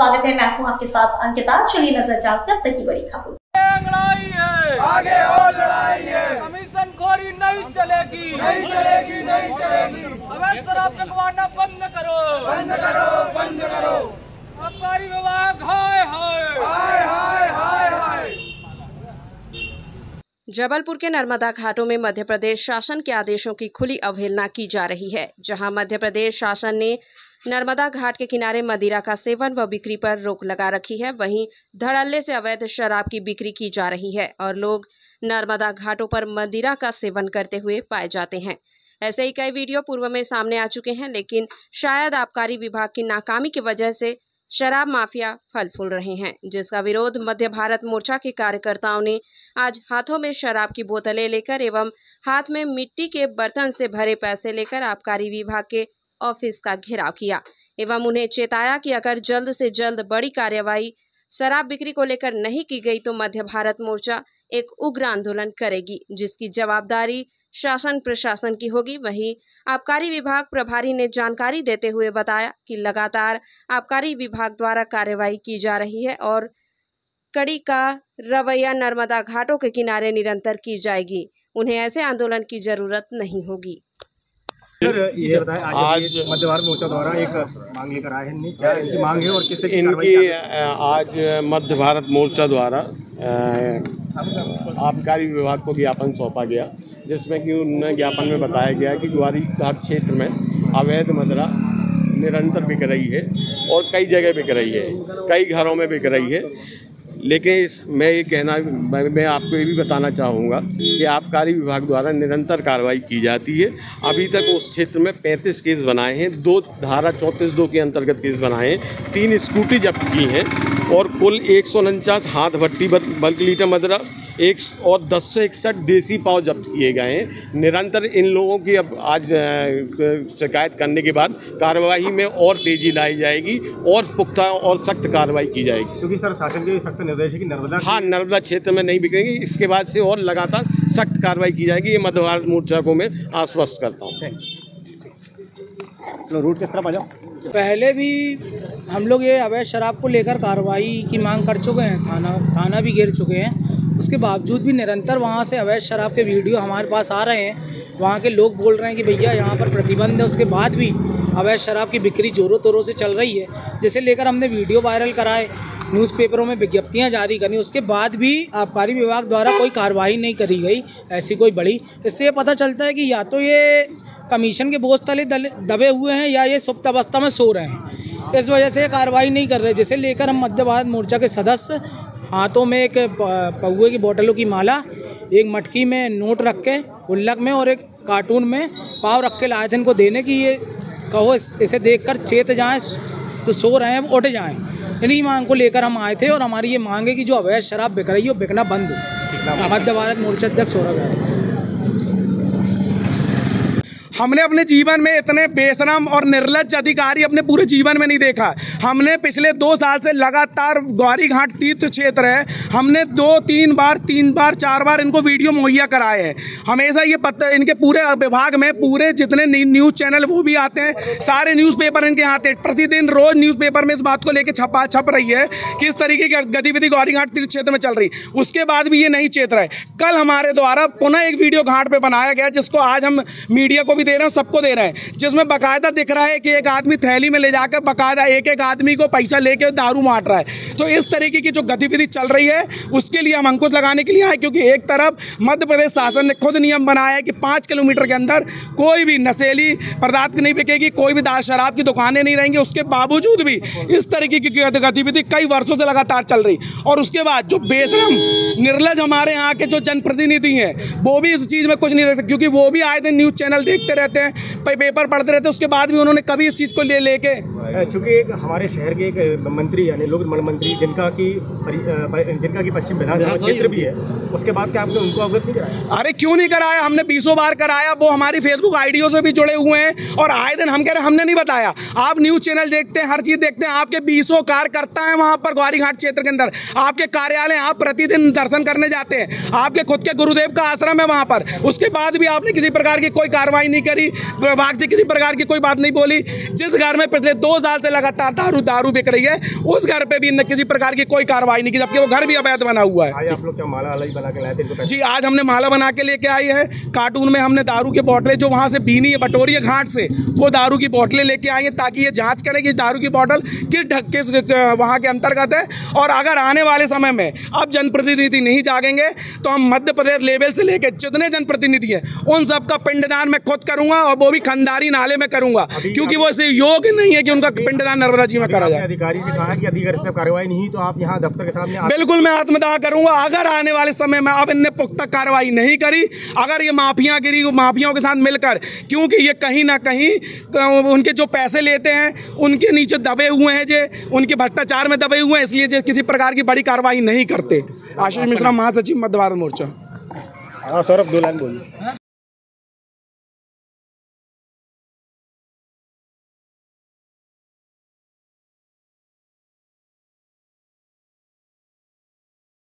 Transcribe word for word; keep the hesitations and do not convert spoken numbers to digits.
स्वागत है। मैं हूं आपके साथ अंकिता। चलिए नजर डालते अब तक की बड़ी खबर। लड़ाई है, आगे और लड़ाई है। कमीशन खोरी नहीं चलेगी, नहीं चलेगी, नहीं चलेगी। अवैध शराब बिकवाना बंद करो, बंद करो, बंद करो। आबकारी विभाग हाय हाय हाय हाय हाय हाय। जबलपुर के नर्मदा घाटों में मध्य प्रदेश शासन के आदेशों की खुली अवहेलना की जा रही है। जहां मध्य प्रदेश शासन ने नर्मदा घाट के किनारे मदिरा का सेवन व बिक्री पर रोक लगा रखी है, वहीं धड़ल्ले से अवैध शराब की बिक्री की जा रही है और लोग नर्मदा घाटों पर मदिरा का सेवन करते हुए पाए जाते हैं। ऐसे ही कई वीडियो पूर्व में सामने आ चुके हैं, लेकिन शायद आबकारी विभाग की नाकामी की वजह से शराब माफिया फल फूल रहे हैं, जिसका विरोध मध्य भारत मोर्चा के कार्यकर्ताओं ने आज हाथों में शराब की बोतलें लेकर एवं हाथ में मिट्टी के बर्तन से भरे पैसे लेकर आबकारी विभाग के ऑफिस का घेराव किया एवं उन्हें चेताया कि अगर जल्द से जल्द बड़ी कार्रवाई शराब बिक्री को लेकर नहीं की गई तो मध्य भारत मोर्चा एक उग्र आंदोलन करेगी, जिसकी जवाबदारी शासन प्रशासन की होगी। वहीं आबकारी विभाग प्रभारी ने जानकारी देते हुए बताया कि लगातार आबकारी विभाग द्वारा कार्रवाई की जा रही है और कड़ी का रवैया नर्मदा घाटों के किनारे निरंतर की जाएगी। उन्हें ऐसे आंदोलन की जरूरत नहीं होगी। सर ये बताएं, आज, आज मध्य भारत मोर्चा द्वारा एक मांग लेकर आए हैं, क्या इनकी मांग है और किस तरह की इनकी आज मध्य भारत मोर्चा द्वारा आबकारी विभाग को ज्ञापन सौंपा गया, जिसमें कि उन्होंने ज्ञापन में बताया गया कि ग्वारी घाट क्षेत्र में अवैध मदिरा निरंतर बिक रही है और कई जगह बिक रही है, कई घरों में बिक रही है। लेकिन इस मैं ये कहना मैं, मैं आपको ये भी बताना चाहूँगा कि आबकारी विभाग द्वारा निरंतर कार्रवाई की जाती है। अभी तक उस क्षेत्र में पैंतीस केस बनाए हैं, दो धारा चौंतीस दो के अंतर्गत केस बनाए हैं, तीन स्कूटी जब्त की हैं और कुल एक सौ उनचास हाथ भट्टी बल्क लीटर मदिरा एक और दस सौ इकसठ देसी पाव जब्त किए गए हैं। निरंतर इन लोगों की अब आज शिकायत करने के बाद कार्रवाई में और तेजी लाई जाएगी और पुख्ता और सख्त कार्रवाई की जाएगी। क्योंकि सर शासन के सख्त निर्देश है कि नर्मदा हाँ नर्मदा क्षेत्र में नहीं बिकेंगी, इसके बाद से और लगातार सख्त कार्रवाई की जाएगी। ये मध्य भारत मोर्चा को मैं आश्वस्त करता हूँ। तो रूट किस तरफ आ जाओ। पहले भी हम लोग ये अवैध शराब को लेकर कार्रवाई की मांग कर चुके हैं, थाना थाना भी घेर चुके हैं। उसके बावजूद भी निरंतर वहाँ से अवैध शराब के वीडियो हमारे पास आ रहे हैं। वहाँ के लोग बोल रहे हैं कि भैया यहाँ पर प्रतिबंध है, उसके बाद भी अवैध शराब की बिक्री जोरों तोरों से चल रही है। जिसे लेकर हमने वीडियो वायरल कराए, न्यूज़पेपरों में विज्ञप्तियाँ जारी करी, उसके बाद भी आबकारी विभाग द्वारा कोई कार्रवाई नहीं करी गई ऐसी कोई बड़ी। इससे ये पता चलता है कि या तो ये कमीशन के बोझ तले दबे हुए हैं या ये सुप्त अवस्था में सो रहे हैं, इस वजह से कार्रवाई नहीं कर रहे। जिसे लेकर हम मध्य भारत मोर्चा के सदस्य हाथों में एक पौवे की बोतलों की माला, एक मटकी में नोट रख के गुल्लक में और एक कार्टून में पाव रख के लाए थे इनको देने की, ये कहो इसे देखकर चेत जाएं, तो सो रहे हैं उठ जाएं। इन्हीं मांग को लेकर हम आए थे और हमारी ये मांग है कि जो अवैध शराब बिक रही है वो बिकना बंद हो। मध्य भारत मोर्चा अध्यक्ष सौरभ है। हमने अपने जीवन में इतने बेशरम और निर्लज्ज अधिकारी अपने पूरे जीवन में नहीं देखा। हमने पिछले दो साल से लगातार ग्वारी घाट तीर्थ क्षेत्र है, हमने दो तीन बार तीन बार चार बार इनको वीडियो मुहैया कराए हैं। हमेशा ये पता इनके पूरे विभाग में पूरे जितने न्यूज़ चैनल वो भी आते हैं, सारे न्यूज़पेपर इनके आते हैं। प्रतिदिन रोज न्यूज़पेपर में इस बात को लेकर छपा छप रही है कि इस तरीके की गतिविधि ग्वारी घाट तीर्थ क्षेत्र में चल रही। उसके बाद भी ये नहीं चेत रहे। कल हमारे द्वारा पुनः एक वीडियो घाट पर बनाया गया, जिसको आज हम मीडिया को भी दे रहे हैं, सबको दे रहे हैं, जिसमें बाकायदा दिख रहा है कि एक आदमी थैली में ले जाकर बाकायदा एक एक आदमी को पैसा लेके दारू बांट रहा है। तो इस तरीके की जो गतिविधि चल रही है उसके लिए हम अंकुश लगाने के लिए आए, क्योंकि एक तरफ मध्य प्रदेश शासन ने खुद नियम बनाया है कि पाँच किलोमीटर के अंदर कोई भी नशीली पदार्थ नहीं बिकेगी, कोई भी दारू शराब की दुकानें नहीं रहेंगी। उसके बावजूद भी इस तरीके की गतिविधि कई वर्षों से लगातार चल रही। और उसके बाद जो बेशरम निर्लज हमारे यहाँ के जो जनप्रतिनिधि हैं वो भी इस चीज़ में कुछ नहीं देखते, क्योंकि वो भी आए दिन न्यूज़ चैनल देखते रहते हैं, पेपर पढ़ते रहते, उसके बाद भी उन्होंने कभी इस चीज़ को ले लेके चूँकि एक हमारे शहर के एक मंत्री यानी लोक निर्माण मंत्री जिनका की जिनका की पश्चिम विधानसभा क्षेत्र भी है, उसके बाद क्या आपने उनको अवगत नहीं कराया? अरे क्यों नहीं कराया, हमने बीसों बार कराया। वो हमारी फेसबुक आईडियो से भी जुड़े हुए हैं और आए दिन हम कह रहे हमने नहीं बताया। आप न्यूज़ चैनल देखते हैं, हर चीज़ देखते हैं, आपके बीसों कार्यकर्ता हैं वहाँ पर ग्वारी घाट क्षेत्र के अंदर, आपके कार्यालय, आप प्रतिदिन दर्शन करने जाते हैं, आपके खुद के गुरुदेव का आश्रम है वहाँ पर। उसके बाद भी आपने किसी प्रकार की कोई कार्रवाई नहीं करी, विभाग से किसी प्रकार की कोई बात नहीं बोली। जिस घर में पिछले दो साल से लगातार दारू दारू बिक रही है, उस घर पे भी इनने किसी प्रकार की कोई कार्रवाई नहीं की, जबकि वो घर भी अवैध बना हुआ है। आज आप लोग क्या माला अलग बना के लाए थे? जी, आज हमने माला बना के लेके आई है। कार्टून में हमने दारू की बोतलें जो वहाँ से बीनी है बटोरी घाट से, वो दारू की बोतलें लेके आई हैं ताकि ये जांच करें कि दारू की बोतल किस ढक किस वहाँ के अंतर्गत है। और अगर आने वाले समय में अब जनप्रतिनिधि नहीं जागेंगे तो हम मध्य प्रदेश लेवल से लेकर जितने जनप्रतिनिधि हैं उन सबका पिंडदान मैं खुद करूँगा, और वो भी खंडारी नाले में करूँगा, क्योंकि वो इसे योग्य नहीं है कि उनका पिंडदान नर्मदा जी में करा जाए। अधिकारी से कहा कि अधिकारी से कार्रवाई नहीं तो आप यहाँ दफ्तर के सामने। बिल्कुल मैं आत्मदाह करूंगा अगर आने वाले समय में अब इनने पुख्ता कार्रवाई नहीं करी, अगर ये माफियागिरी माफियाओं के साथ मिलकर, क्योंकि ये कहीं ना कहीं उनके जो पैसे लेते हैं उनके नीचे दबे हुए हैं, जे उनके भ्रष्टाचार में दबे हुए हैं, इसलिए जो किसी प्रकार की बड़ी कार्रवाई नहीं करते। आशीष मिश्रा, महासचिव मध्य भारत मोर्चा। हाँ सौरभ, दो लाइन बोलिए।